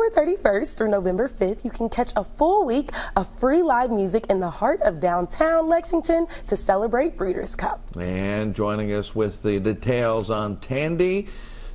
October 31st through November 5th, you can catch a full week of free live music in the heart of downtown Lexington to celebrate Breeders' Cup. And joining us with the details on Tandy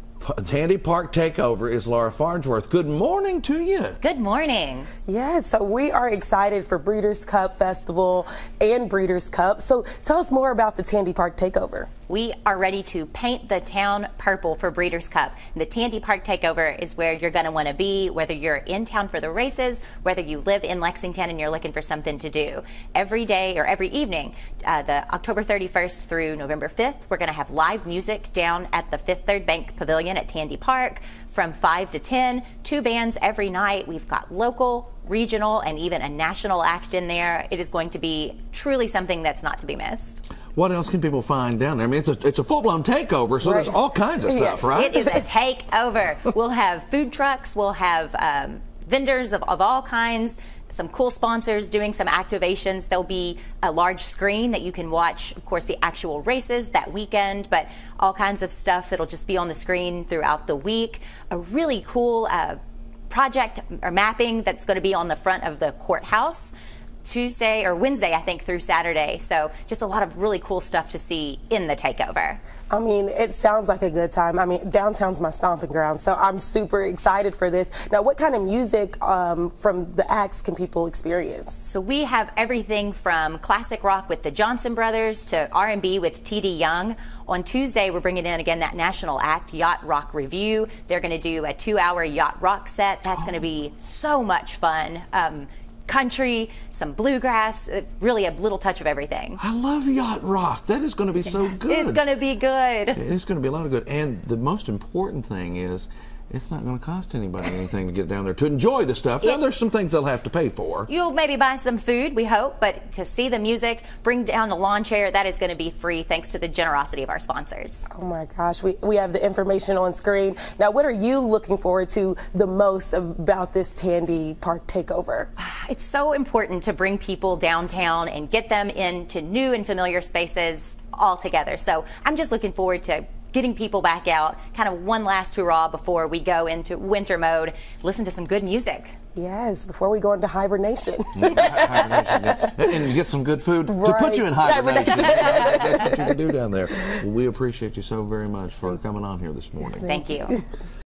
Park Takeover is Laura Farnsworth. Good morning to you. Good morning. Yeah, so we are excited for Breeders' Cup Festival and Breeders' Cup. So tell us more about the Tandy Park Takeover. We are ready to paint the town purple for Breeders' Cup. The Tandy Park Takeover is where you're going to want to be, whether you're in town for the races, whether you live in Lexington and you're looking for something to do. Every day or every evening, the October 31st through November 5th, we're going to have live music down at the Fifth Third Bank Pavilion at Tandy Park from 5 to 10, 2 bands every night. We've got local, regional, and even a national act in there. It is going to be truly something that's not to be missed. What else can people find down there? I mean, it's a full-blown takeover, so there's all kinds of stuff, right? It is a takeover. We'll have food trucks, we'll have vendors of all kinds, some cool sponsors doing some activations. There'll be a large screen that you can watch, of course, the actual races that weekend, but all kinds of stuff that'll just be on the screen throughout the week. A really cool project or mapping that's going to be on the front of the courthouse Tuesday or Wednesday, I think, through Saturday. So just a lot of really cool stuff to see in the takeover. I mean, it sounds like a good time. I mean, downtown's my stomping ground, so I'm super excited for this. Now, what kind of music from the acts can people experience? So we have everything from classic rock with the Johnson Brothers to R&B with T.D. Young. On Tuesday, we're bringing in, again, that national act, Yacht Rock Review. They're going to do a 2-hour yacht rock set. That's going to be so much fun. Country, some bluegrass, really a little touch of everything. I love yacht rock. That is going to be so good. It's going to be good. It's going to be a lot of good. And the most important thing is it's not going to cost anybody anything to get down there to enjoy the stuff. Now, there's some things they'll have to pay for. You'll maybe buy some food, we hope, but to see the music, bring down a lawn chair, that is going to be free thanks to the generosity of our sponsors. Oh my gosh, we have the information on screen. Now, what are you looking forward to the most about this Tandy Park Takeover? It's so important to bring people downtown and get them into new and familiar spaces all together. So I'm just looking forward to getting people back out, kind of one last hurrah before we go into winter mode, listen to some good music. Yes, before we go into hibernation. Hibernation, yeah. And you get some good food to put you in hibernation. That's what you can do down there. Well, we appreciate you so very much for coming on here this morning. Thank you.